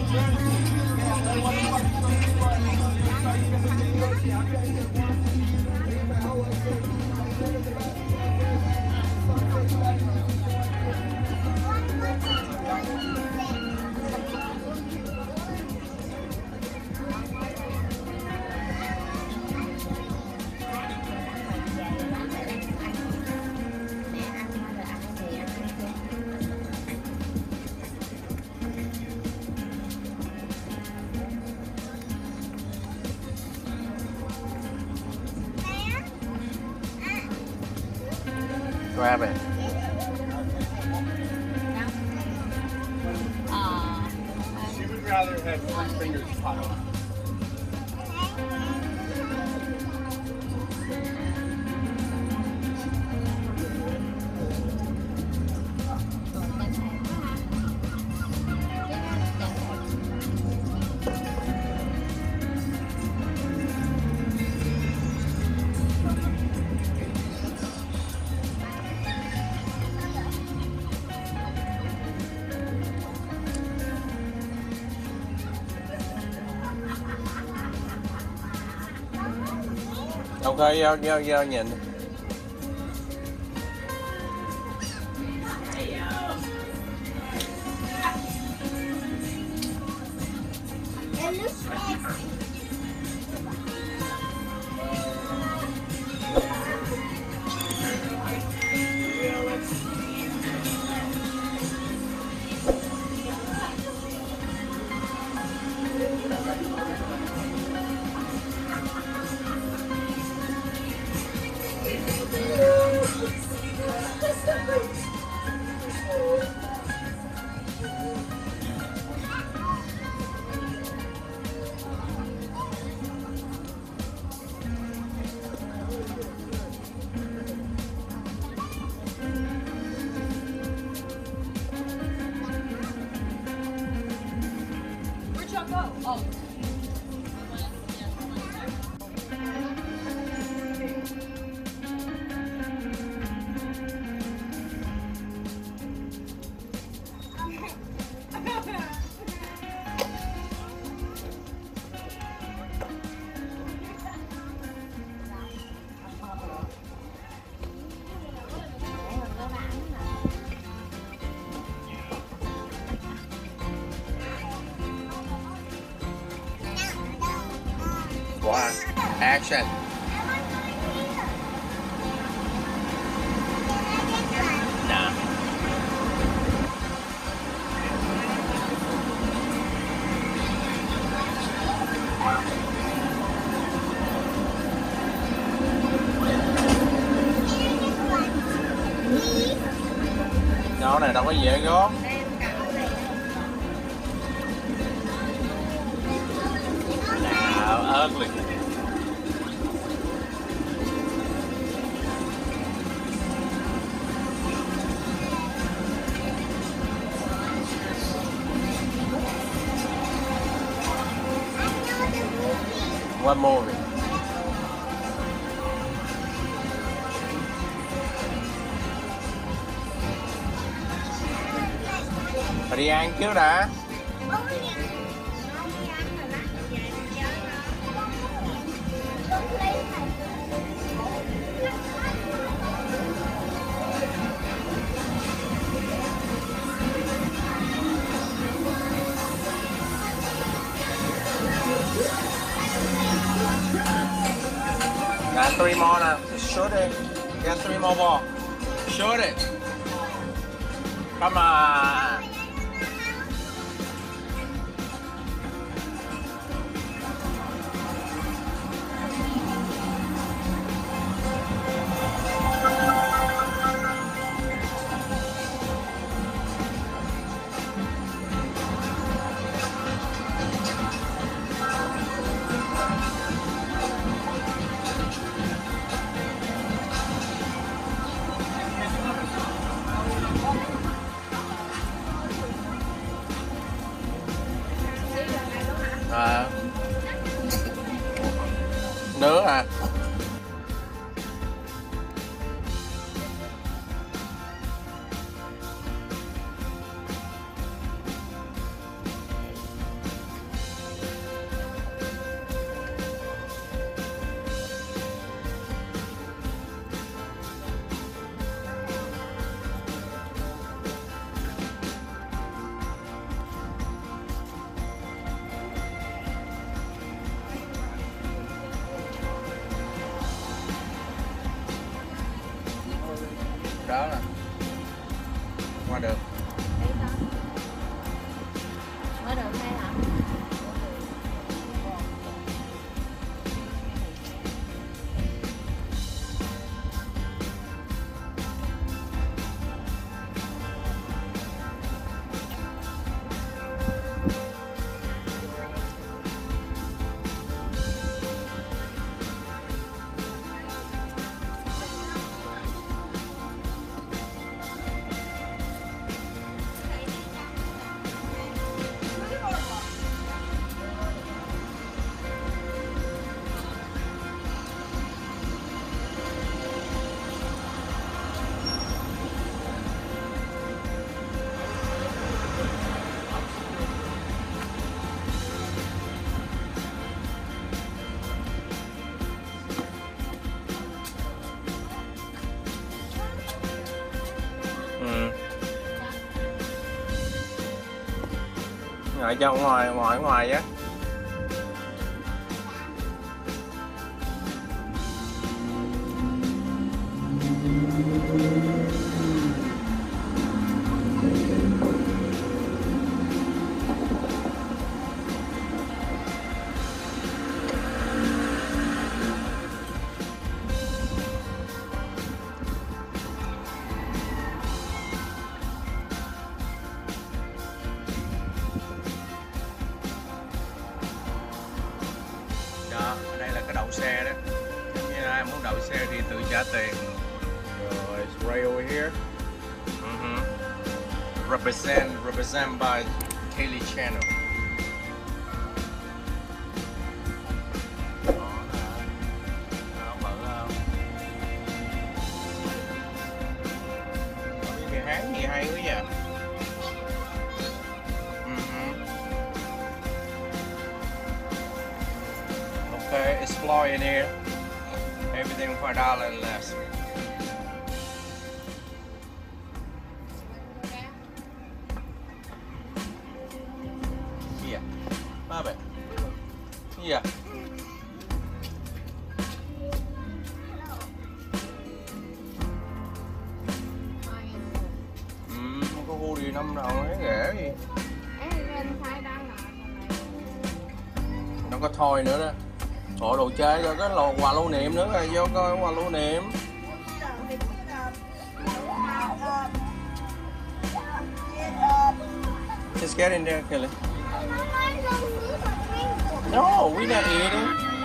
Grab it. She would rather have 3 fingers piled on. Ok, giao nhìn. Where'd y'all go? Oh. One. Action. Nah. Nhỏ này đâu có dễ gớm. Nào, ugly. What movie? Phải đi ăn trước đã. Got 3 more now. Shoot it. Got 3 more ball. Shoot it. Come on. đó là qua được. Mở đường hay hả? Ngồi cho ngoài á. Đó, đây là cái đậu xe đó. Nếu như ai muốn đậu xe thì tự trả tiền. Rồi, it's right over here. Represent by Kaylee Channel. Đó là bự không? Có cái Hán gì hay quá vậy? Okay, explore in here. Everything $5 and less. Yeah. Bye. Yeah. Không có khu gì năm nào thấy ghẻ gì. Nó có thôi nữa đó. Ủa đồ chơi cho cái lò quà lưu niệm nữa rồi, vô coi quà lưu niệm. Just get in there, Kelly. No, we're not eating.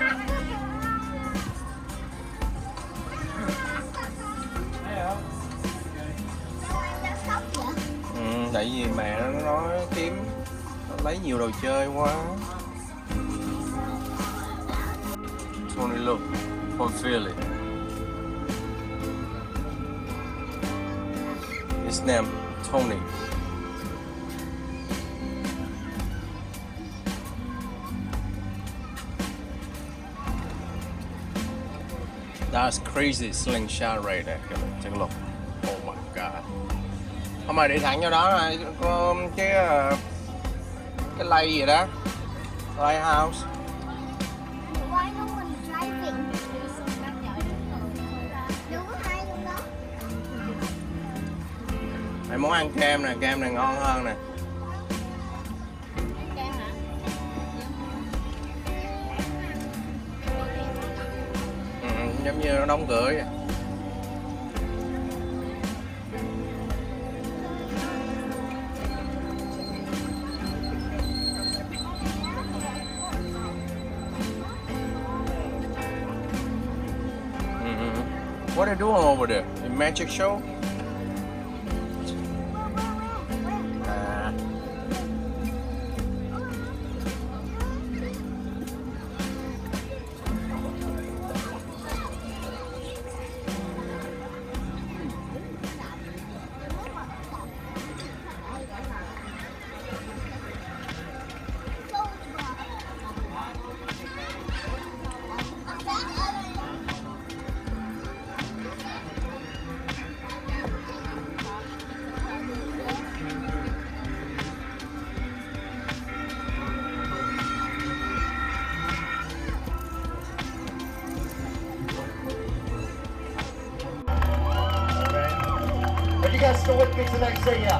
Tại vì mẹ nó nói kiếm, nó lấy nhiều đồ chơi quá. Tony, look, from Philly. His name Tony. That's crazy slingshot right there. Take a look. Oh my god. Không mà đi thẳng vô đó là có cái lay gì đó. Lighthouse. Mày muốn ăn kem này ngon hơn nè. Kem hả? Giống như nó đóng cửa vậy. What are they doing over there? The magic show? you guys still with me tonight? Say yeah.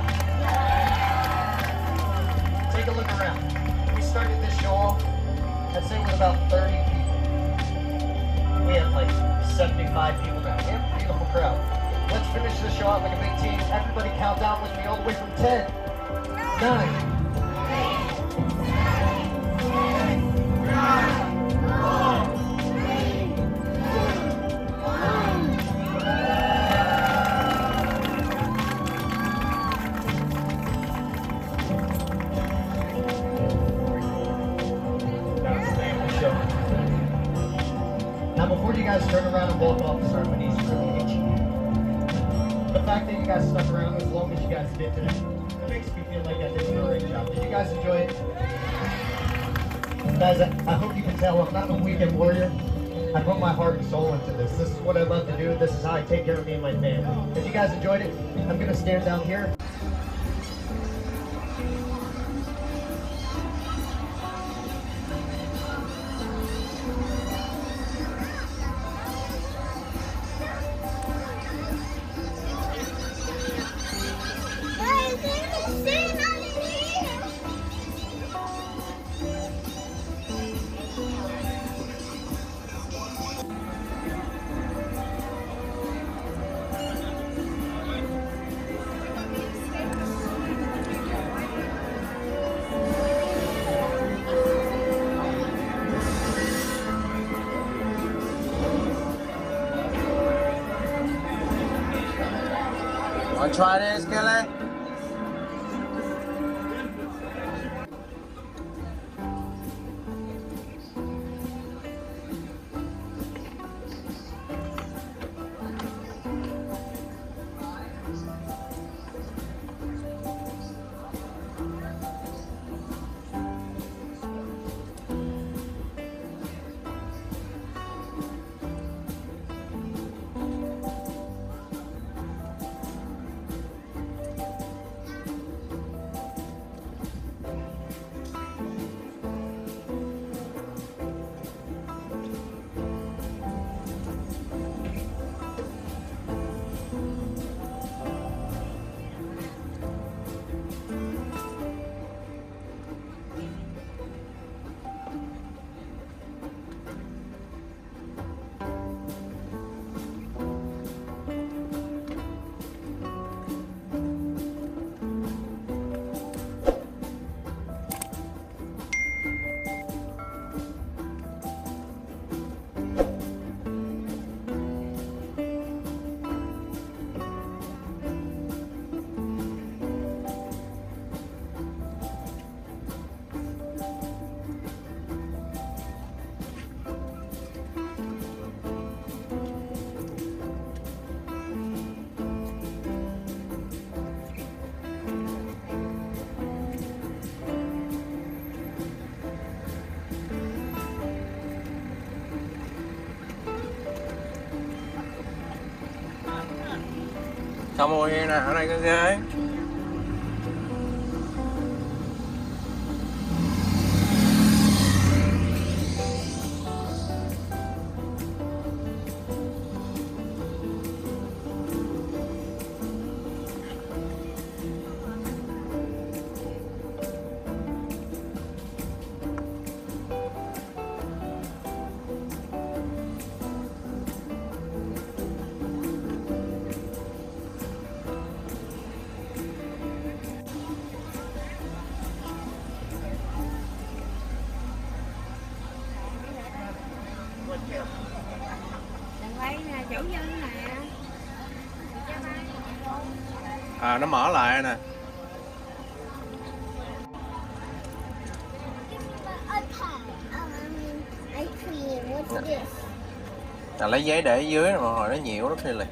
Take a look around. We started this show off, I'd say with about 30 people. We have like 75 people now. We have a beautiful crowd. Let's finish this show out like a big team. Everybody count down with me all the way from 10, 9, now, before you guys turn around and walk off, sorry, my knees are really itchy. The fact that you guys stuck around as long as you guys did today, it makes me feel like I did a great job. Did you guys enjoy it? Guys, I hope you can tell I'm not a weekend warrior. I put my heart and soul into this. This is what I love to do. This is how I take care of me and my family. If you guys enjoyed it, I'm going to stand down here. Want to try this, Kelly? Come over here nè, ở đây có ghế. Đừng quay nè, chủ nhân nè. À, nó mở lại nè. À, lấy giấy để ở dưới mà hồi nó nhiều lắm Silly.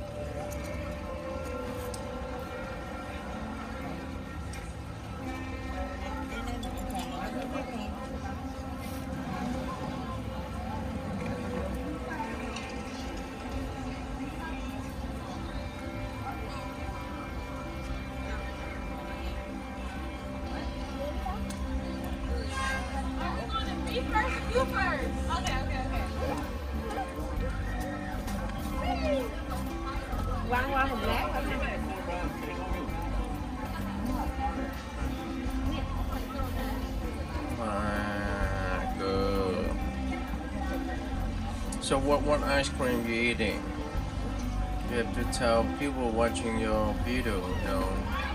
You first. Okay. Quăng qua thùng rác thôi ha. Good. So what ice cream you eating? You have to tell people watching your video, you know.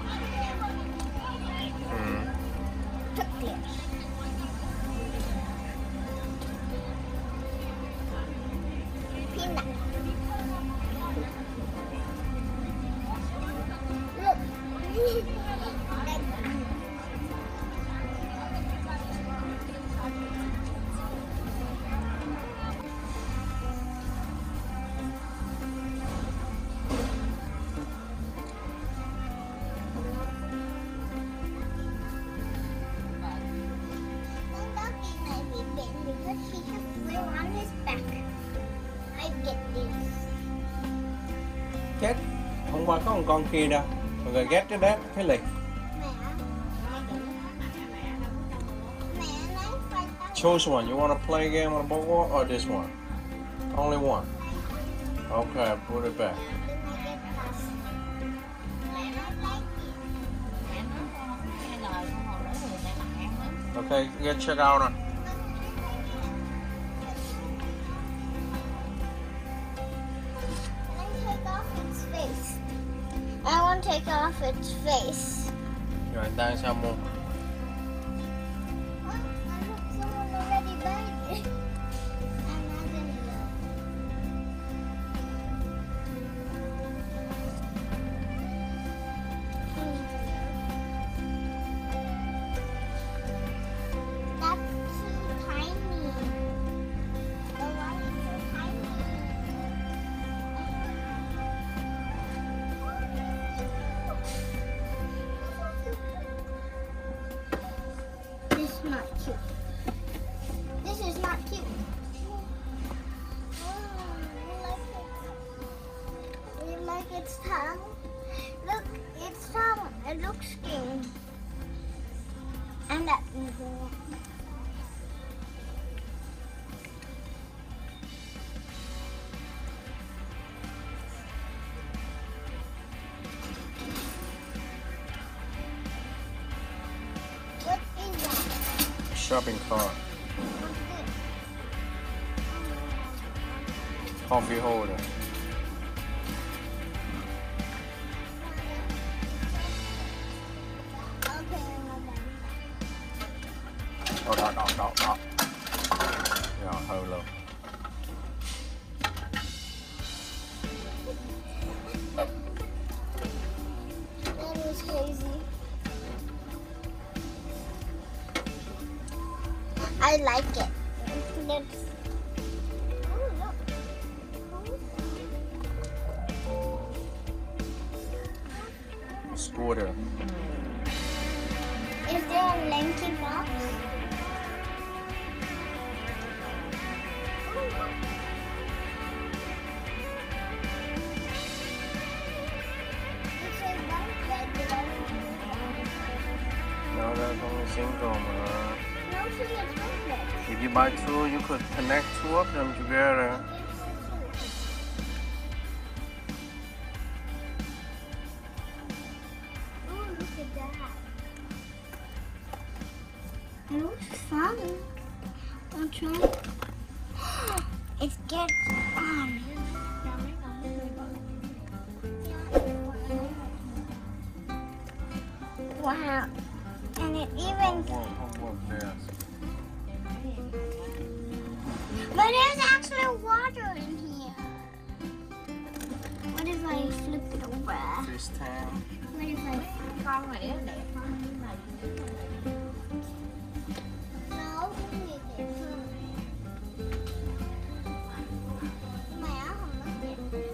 Chocolate. Peanut. Look. Because he has fur on his back. I get this. Chết. Hôm qua có một con kia đâu. Rồi ghét cái đét cái lì. Mẹ. Mẹ lấy phải tao. Choose one. You want to play a game on the boardwalk or this one? Only one. Okay, put it back. Okay, get check out now. I want to take off its face. Rồi tay sao mua? Someone already buried it. I'm not gonna go. That's too tiny. The one is so tiny. This is not cute. This is not cute. You like its tongue? Look, its tongue. It looks skinny. And that. What is that? Shopping cart. What's this? Coffee holder. Okay, I'm done. Đó. Rồi hơi luôn. That was crazy. I like it. Let's. Oh, look. Scooter. Is there a Linky box? Oh, look. It's a one bed, but I don't know. No, that's only single. No, she has one bed. If you buy two, you could connect two of them together. Oh, look at that. It looks fun. I'll try. It gets on. Wow. And it even. But there's actually water in here. What if I flip it over? This time. What if I Con này nó đẹp hơn nhưng mà No, mẹ không có đẹp.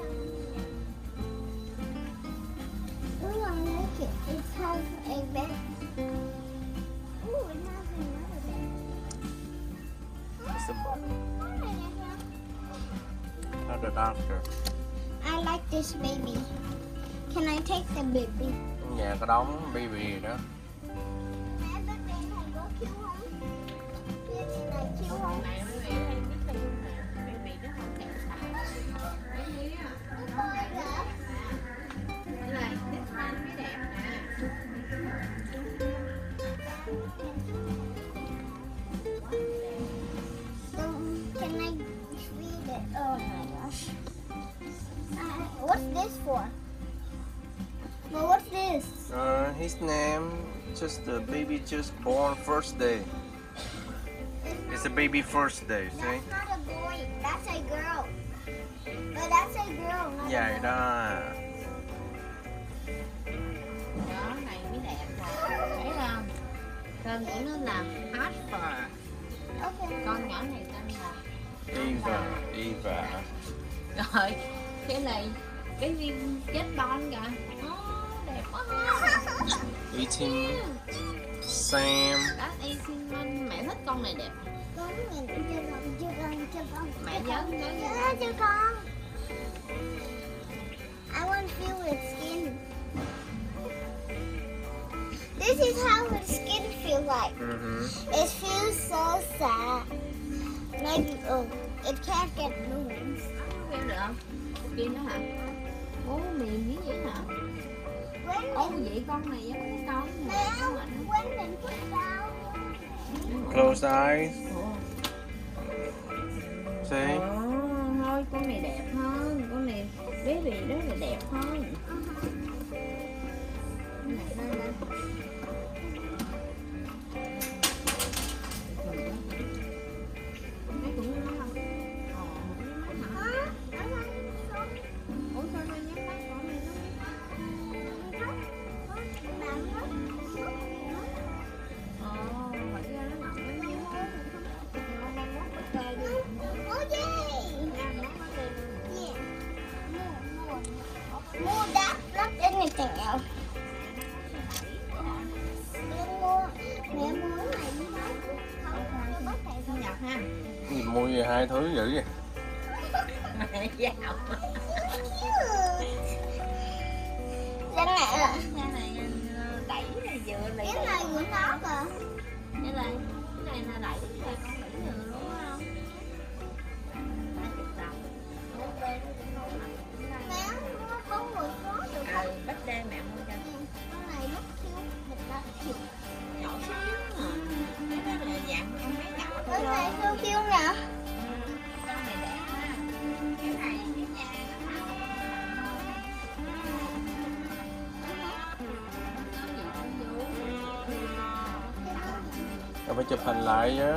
Ooh, I like it. It has a bed. Ooh, it has another bed. It's not the doctor. I like this baby. Can I take the baby? Nhà có đóng baby đó. Mẹ, baby này có cute không? Baby này cute không? này mới bị hay biết tay mà bị nó không đẹp Cái coi kìa. này this one this for? Well, what's this? His name, just the baby just born first day. It's a baby first day, see? That's not a boy. That's a girl. But that's a girl, not Dài a boy. đó. Đó, này mới đẹp nè. Thấy không? Tên của nó là Harper. Okay. Con nhỏ này tên là Eva. rồi cái này cái viên chết bon kìa. Đẹp quá ha. Eating Sam. Đó Asian mẹ thích con này đẹp. Con mình chưa con. Mẹ nhớ Chưa con. I want to feel its skin. This is how its skin feels like. It feels so sad. Like, it can't get blue ones. Em được không? Kia nữa hả? Ô mềm như vậy hả? Ô vậy con này giống cái con này. When mình put down. Close eyes. See? Thôi con này đẹp hơn. Con này baby đó là đẹp hơn. Con này lên lên. Cái cũng nó không? Nó hả? Ủa sao nó nhắm mắt con này nó vậy ra nó nằm nó nhắm mắt. Nó đang móc cái cây đi. Oh yay! Nha, móc cái cây đi. Yeah. More that, not anything else. Mẹ mua này đi bán. Không có thể Sinh nhật ha. Gì mua gì hai thứ dữ vậy? Mẹ giàu. Cái này là Cái này đẩy này vừa lại. cái này của nó kìa. Cái này là đẩy rồi con đẩy vừa đúng không? 20 đồng. Ok, Mẹ mua con một số được không? bách đê mẹ mua cho. Con này rất cute, thật là cute. Nhỏ xíu à. Cái đó là dạng con bé nhỏ Cái thôi. này so cute nè. Con này đẹp ha. Cái này cái nhà nó màu. Phải chụp hình lại chứ.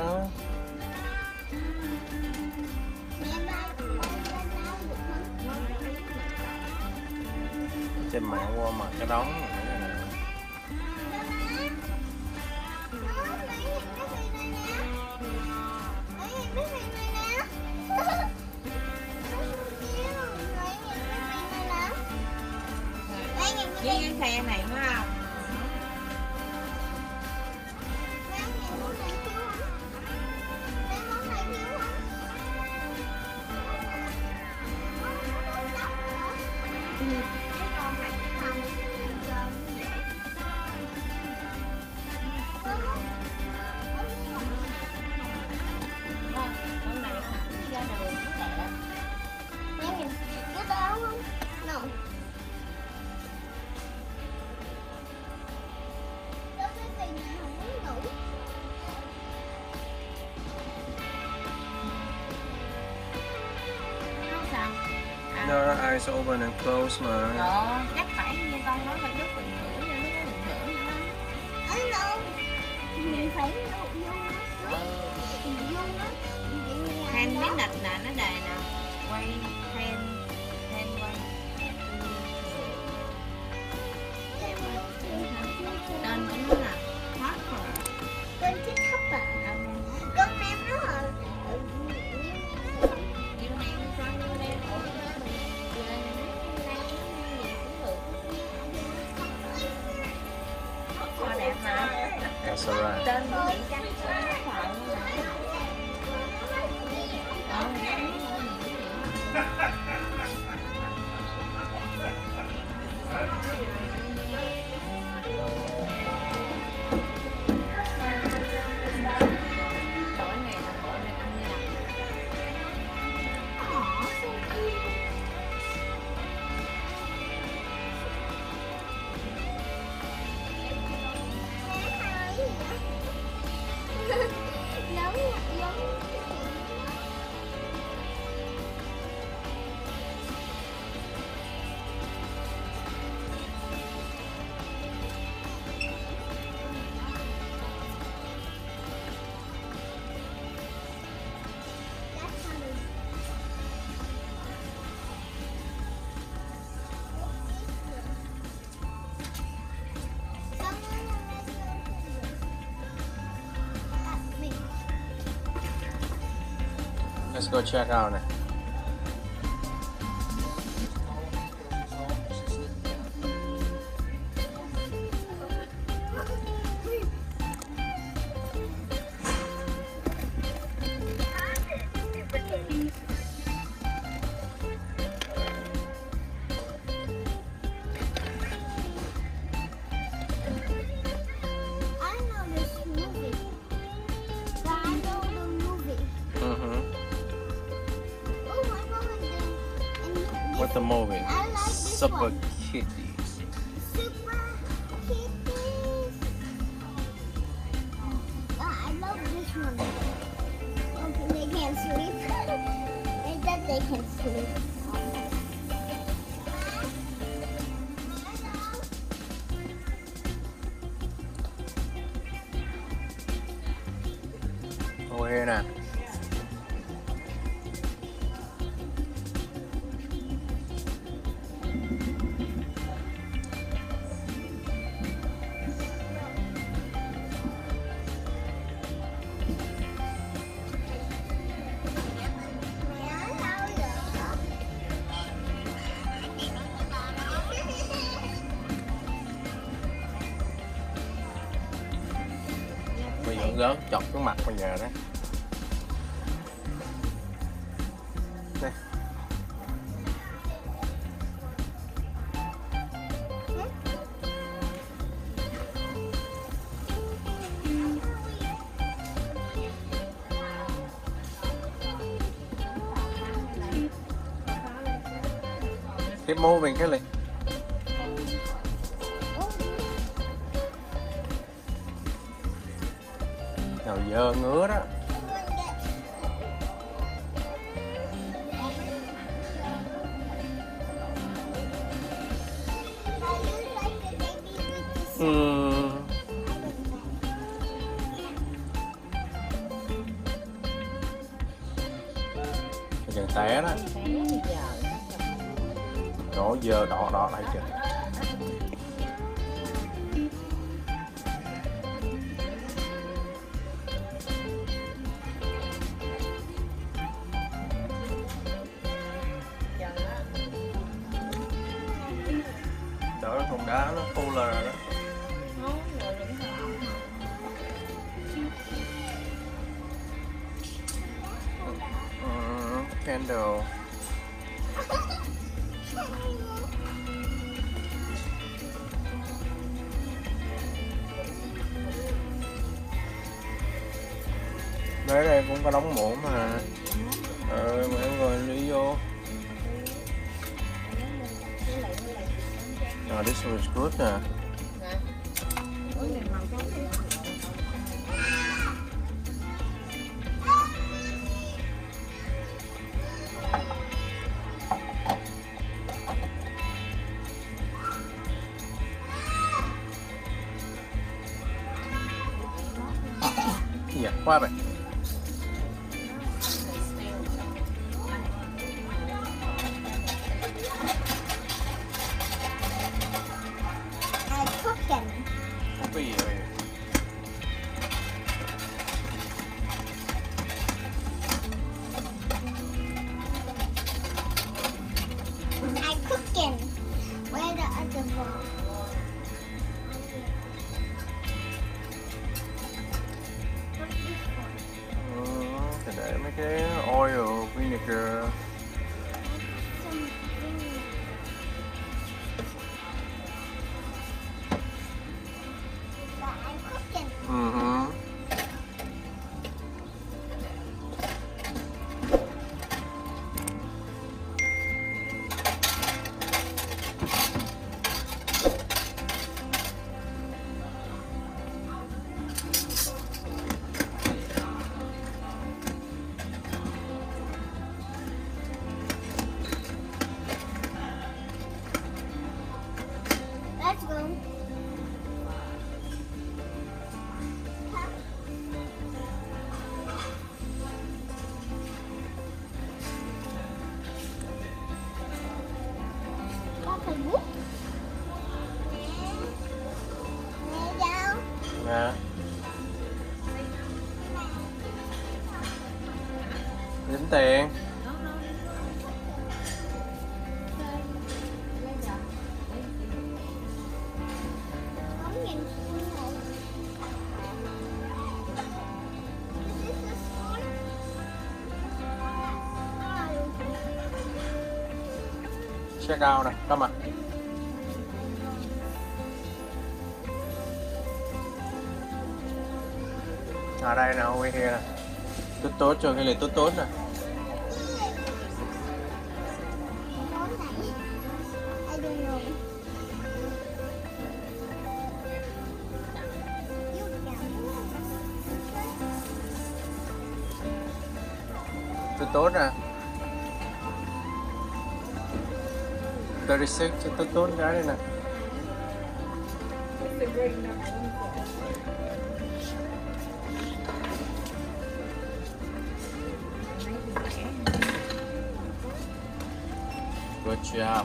Mẹ ba con lên đâu được không? Trên mạng qua mà cái đóng. Với cái xe này phải không? Con này hả? Da đường nó đẹp. Nó sao? No, eyes open and close mà. Đó, chắc phải như con nói phải đứt bình ngữ cho nó có bình ngữ nữa. Mình phải vô nó. Hand cái nịch nè, nó đề nè. Quay hand quay. Tên của nó là Harper. Con thích thấp à? Con em nó là Yêu em con yêu em ổn đó mình về gì cũng được. Hoa đẹp mà. That's alright. Tên của chị chắc là Harper luôn nè. Tối này là tối này ăn như nào? Let's go check out này. I know this movie. But I know the movie. Oh, my mom is in this. What the movie? I like this Super one. Kitties. Super Kitties. I love this one. Okay, they can't sleep. They said they can sleep. Over here nè. Bây giờ gớt chọc cái mặt bây giờ đó. Đây. Keep moving Kelly. Nào dơ ngứa đó. Chừng té đó. Đổ dơ đỏ đỏ lại chừng. Đỡ thùng đá nó phù lờ đó. Candle. Đấy đây cũng có đóng muỗng mà. Mọi người đi vô. This was good nè. Dạ, qua vậy. Cái gì vậy? I'm cooking. Where the other ball? Thì để mấy cái oil, vinegar. Let's go. Papa, look. Lay down. Nè. Dính tiền. Không nhìn xuống này. Is this a spoon? Check out nè, come on. Ở đây nè, over here nè. Tốt tốt cho cái này tốt tốt nè. Món này. I don't know. You Tốt tốt nè. 36 cho tốt tốt cái này nè. Good job.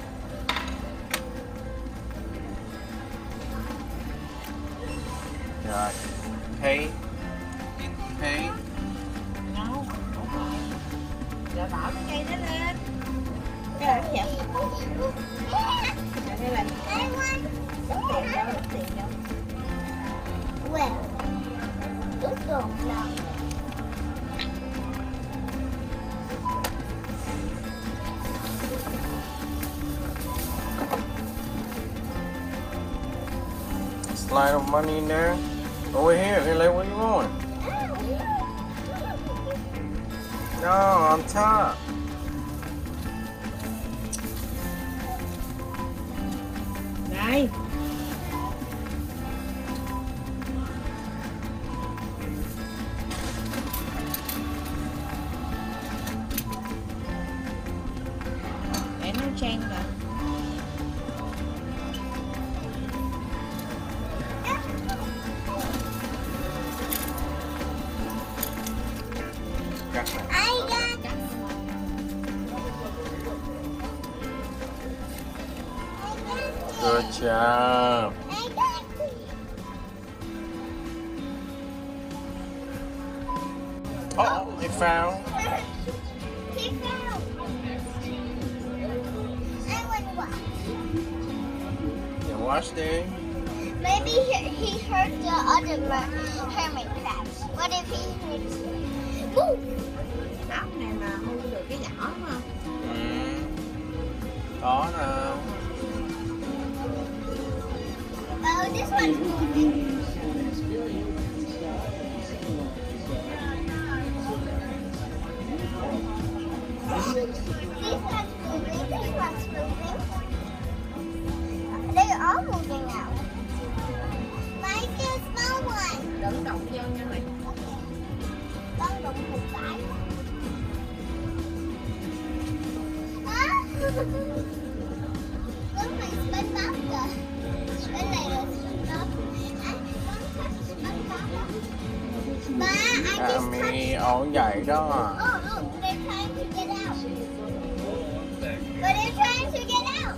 Rồi. Hey. Hey. Đâu, không phải. Giờ bỏ cái cây đó lên. Cái là cái gì? Đây là I want. đóng tiền đâu, đóng tiền đâu. Well, ước tưởng là Slide of money in there. Over here. Hey, like, where you going? No, on top. Này. Để nó trang rồi. Cắt nè. I got. Good job. I got it. Oh, they found. He fell. I want to watch. You watch there. Maybe he hurt the other hermit crabs. What if he hurts? Woo! Ốc này mà hôn được cái nhỏ đúng không? Có nè. Oh, this one's moving. This one's moving. This one's moving. They are moving now. Like a small one. Đừng động vô nha mày. Con đụng một cái. Con phải spin bắp kìa. Bên này là spin bắp. Ba, I just touched. Mì ổ vậy đó. Oh, look, they're trying to get out. But they're trying to get out.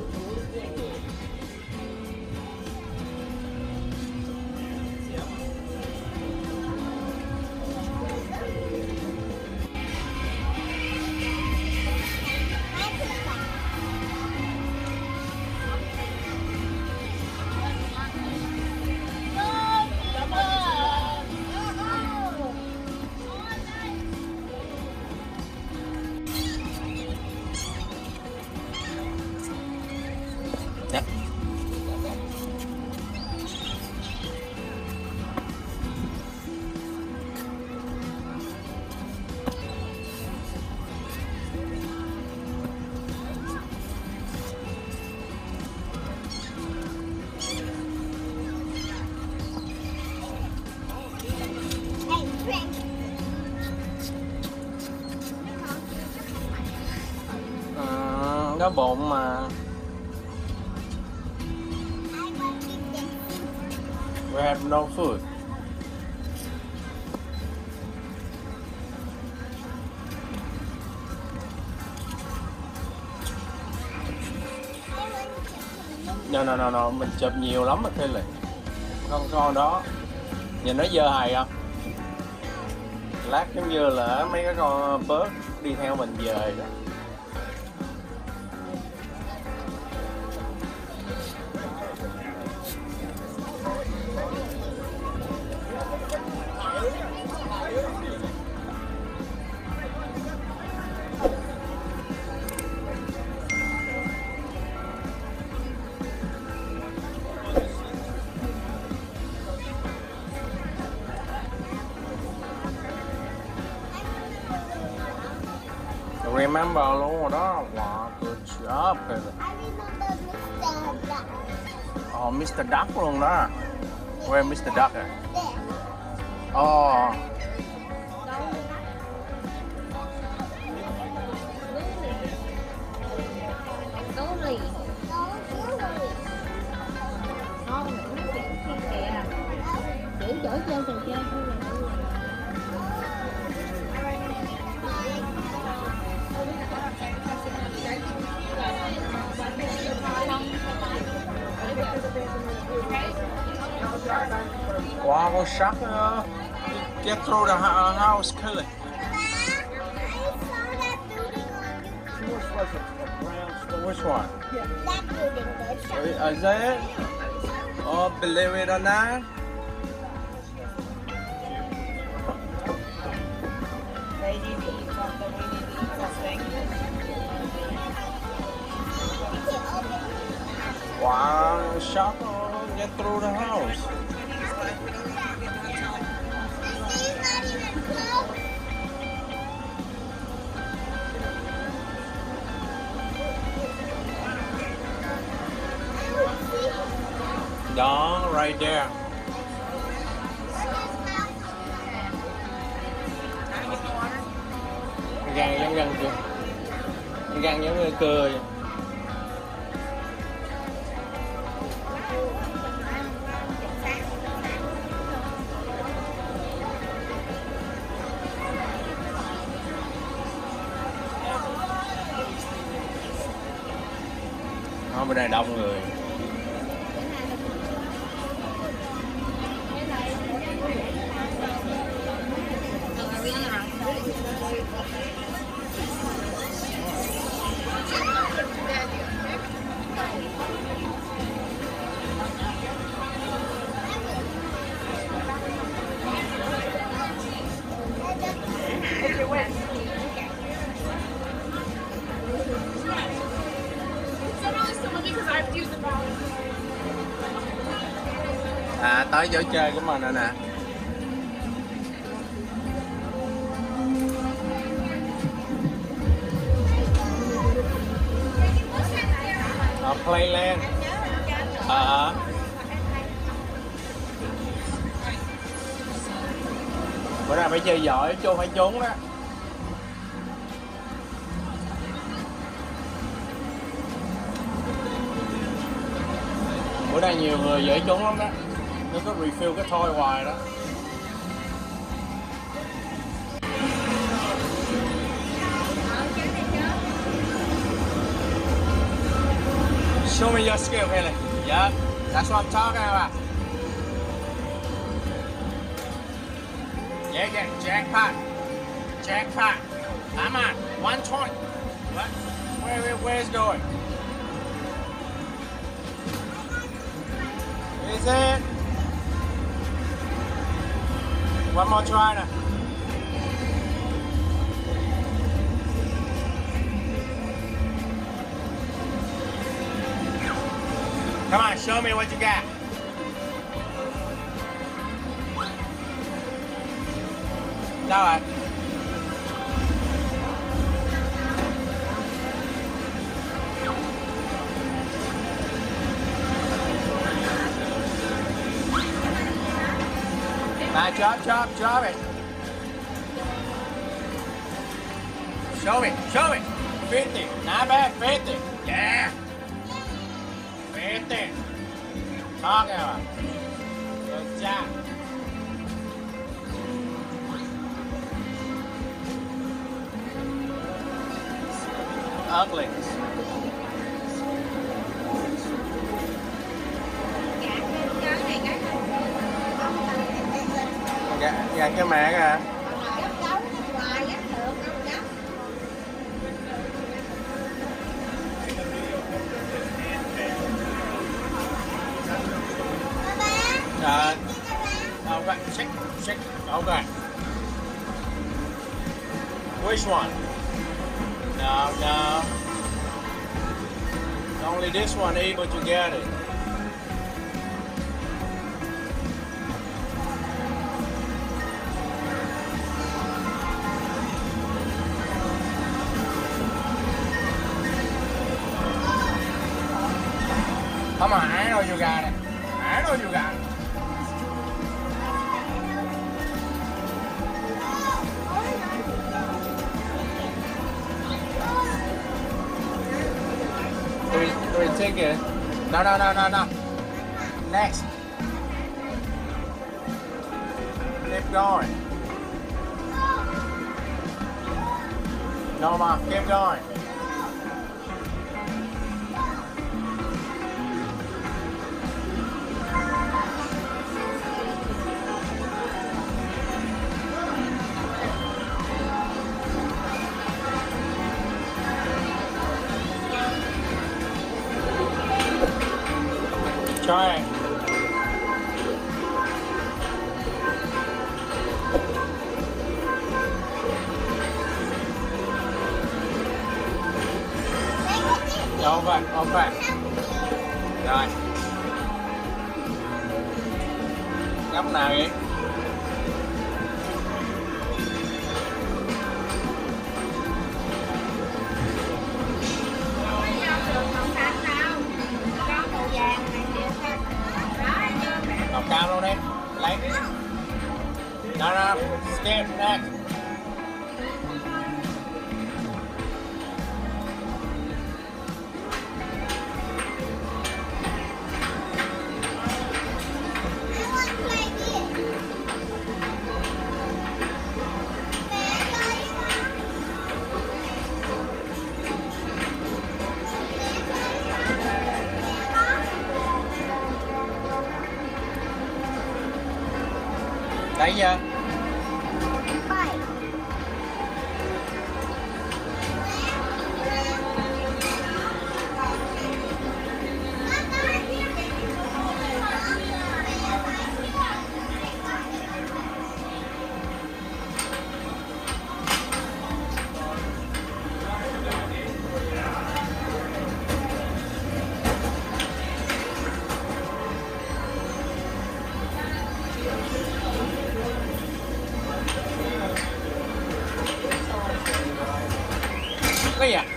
Dạ. Hey, drink. Đó bụng mà. I want to eat them. We have no food. No, mình chụp nhiều lắm mà Kelly. Con đó. Nhìn nó dơ hài không? Lát giống như là mấy cái con bớt đi theo mình về đó. Remember luôn rồi đó. Wow, good job. I remember Mr. Duck. Oh, Mr. Duck luôn đó. Where Mr. Duck à? There. Oh, Đố lì. No, Julie. Không, nó chuyện kìa. Chỉ chỗ chơi trò chơi thôi là được. wow, con shark. Get through the house, kill it. I saw that building on YouTube. Yours was a brown stone. Which one? That building, the shark. Is that it? Oh, believe it or not. Wow, shark get through the house. He's not even close. I don't see. Đó, right there. Gan giống găng chưa? Gan giống như cười. Ở bên đây đông người. À, tới chỗ chơi của mình rồi nè. Playland. Bữa nay phải chơi giỏi chứ không phải trốn đó. Bữa nay nhiều người dễ trốn lắm đó. Nó có refill cái toy hoài đó. Show me your skill, Haley. Yeah, that's what I'm talking about. Yeah, jackpot. Jackpot. Come on, 120. What? Where's going? Is it? One more try now. Come on, show me what you got. Đâu rồi? Drop it. Show me. 50. Not bad, 50. Yeah. 50. Talking about. Good job. Ugly. Dạ cho mẹ kìa. Okay, check. Okay. Which one? No. Only this one able to get it. Come on, I know you got it. I know you got it. Three tickets. No. Next. Keep going. No, Mom, keep going. Try it. Okay. Rồi. Góc nào vậy? Màu cam luôn đi. Lấy. No. Skip next. Thấy chưa? Cái gì ạ?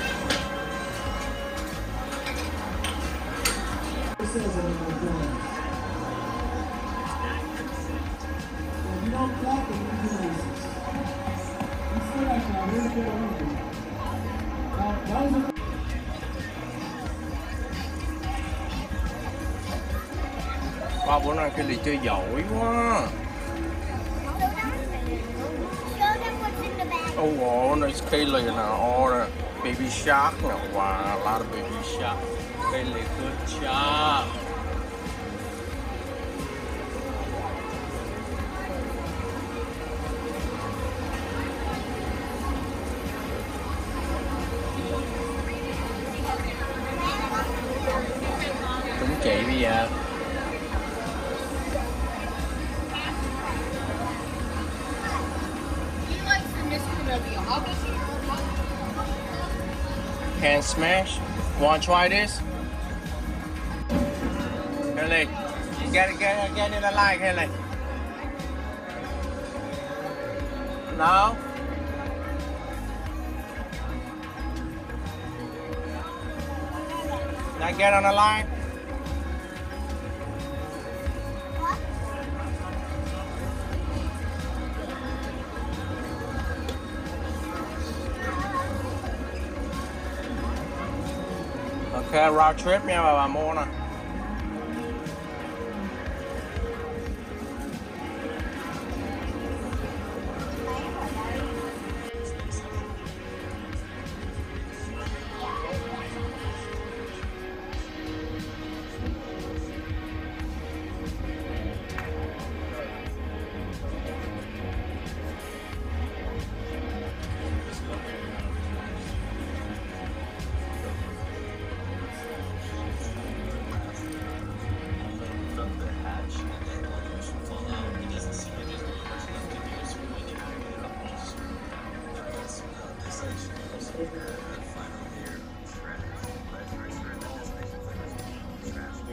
Ba bữa nay cái này chơi giỏi quá. Oh, nice Kaylee now. Baby shark. Wow, a lot of baby shark. Kaylee, good job. Đúng chị bây giờ. Can smash. Want to try this? Haley, get in the line, Haley. No? Now get on the line. Ok, round trip nha bà mua nè.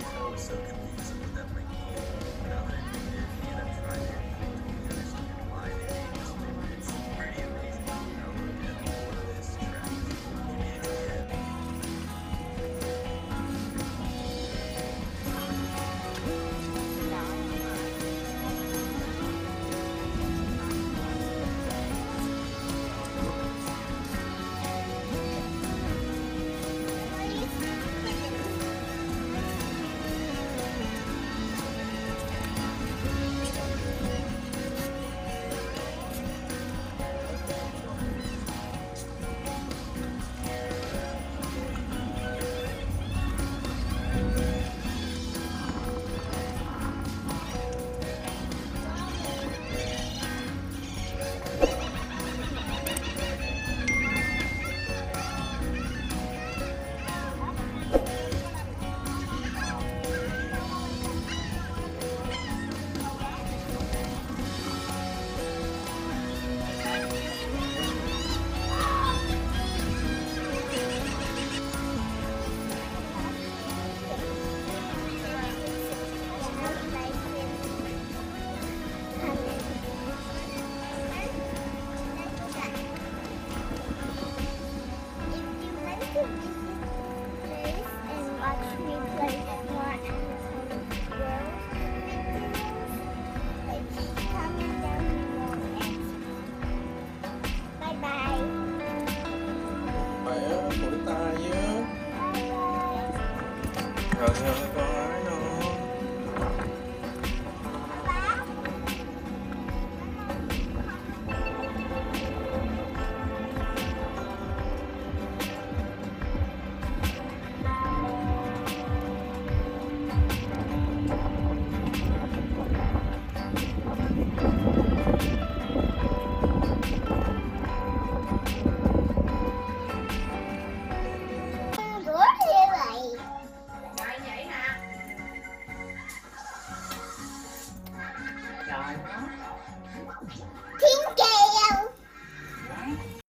Trời má.